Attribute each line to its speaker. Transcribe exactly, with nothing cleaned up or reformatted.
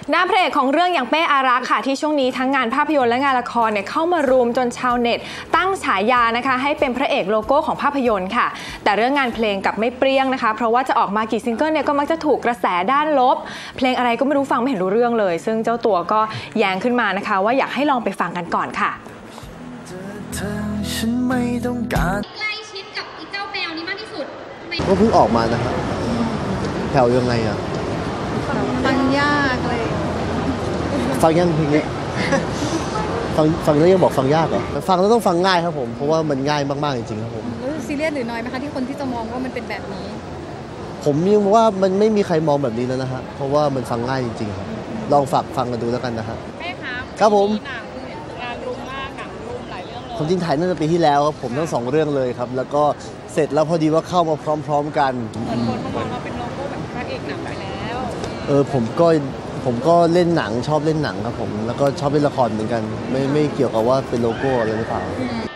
Speaker 1: ด้านพระเอกของเรื่องอย่างเป้อารักษ์ค่ะที่ช่วงนี้ทั้งงานภาพยนตร์และงานละครเนี่ยเข้ามารวมจนชาวเน็ตตั้งฉายานะคะให้เป็นพระเอกโลโก้ของภาพยนตร์ค่ะแต่เรื่องงานเพลงกับไม่เปรี้ยงนะคะเพราะว่าจะออกมากี่ซิงเกิลเนี่ยก็มักจะถูกกระแสด้านลบเพลงอะไรก็ไม่รู้ฟังไม่เห็นรู้เรื่องเลยซึ่งเจ้าตัวก็แย้งขึ้นมานะคะว่าอยากให้ลองไปฟังกันก่อนค่ะ
Speaker 2: ใกล้ชิดกับอีเจ้าแมวนี้มากที่สุด
Speaker 3: ก็เพิ่งออกมานะครับแถวยังไงอ่ะ
Speaker 4: ฟังยากเลย
Speaker 3: ฟังยังเพลงนี้ฟังฟังแล้วยังบอกฟังยากเหรอฟังแล้วต้องฟังง่ายครับผมเพราะว่ามันง่ายมากๆจริงๆครับผม
Speaker 4: รู้สึกซีเรียสหรือน้อยไหมคะที่คนที่จะมองว่ามันเป็นแบบนี้
Speaker 3: ผมยังว่ามันไม่มีใครมองแบบนี้แล้วนะฮะเพราะว่ามันฟังง่ายจริงๆครับลองฝากฟังกันดูแล้วกันนะครับ
Speaker 5: แม่ครับ
Speaker 3: ครับผม
Speaker 5: หนังงานรุมมากหนังรุมหลายเรื่องเลย
Speaker 3: ผมจริงถ่ายตั้งแต่ปีที่แล้วครับผมทั้งสองเรื่องเลยครับแล้วก็เสร็จแล้วพอดีว่าเข้ามาพร้อมๆกัน
Speaker 5: เหมือนคนเขามองเราเป็นโลโก้แบบพระเอกหนังไปแล้ว
Speaker 3: เออผมก็ผมก็เล่นหนังชอบเล่นหนังครับผมแล้วก็ชอบเล่นละครเหมือนกันไม่ไม่เกี่ยวกับว่าเป็นโลโก้อะไรหรือเปล่า